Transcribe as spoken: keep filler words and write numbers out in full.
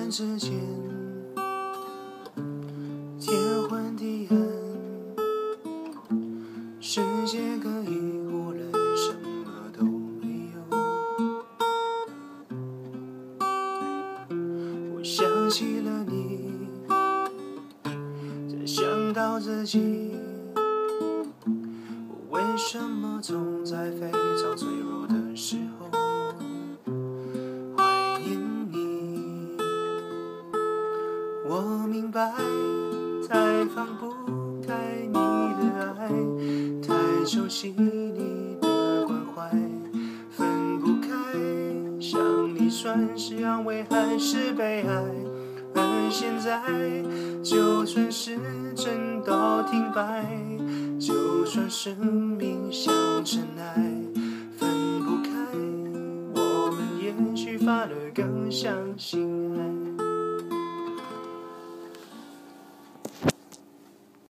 之间，天昏地暗，世界可以忽然什么都没有。我想起了你，再想到自己，我为什么总在非常脆弱的时候怀念你？我明白，太放不开你的爱，太熟悉你的关怀，分不开，想你算是安慰还是悲哀？而现在，就算时针到停摆，就算生命像尘埃，分不开，我们也许反而更相信爱。